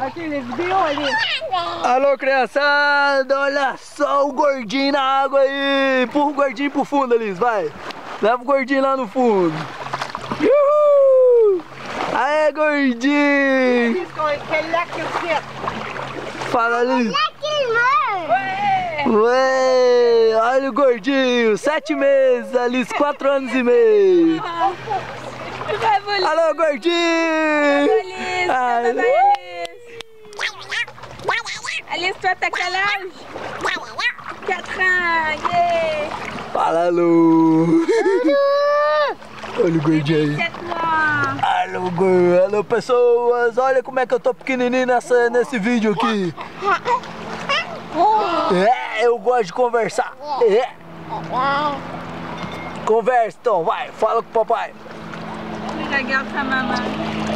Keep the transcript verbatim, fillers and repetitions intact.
Aqui, ele viu ali. Alô, criançada, olha só o gordinho na água aí. Empurra o gordinho pro fundo, Alice, vai. Leva o gordinho lá no fundo. Uhul! Aê, gordinho. Fala, Alice. Ué, olha o gordinho, sete meses, Alice, quatro anos e meio. Alô, gordinho! Alice, Ai, vai, Alice. Alice, tu ataca lá? Yeah. Fala, Lu! Olha o gordinho aí. Alô, gordinho. Alô, pessoas, olha como é que eu tô pequenininho nessa, nesse vídeo aqui. É, eu gosto de conversar. É. Conversa então, vai, fala com o papai. Legal essa mamãe.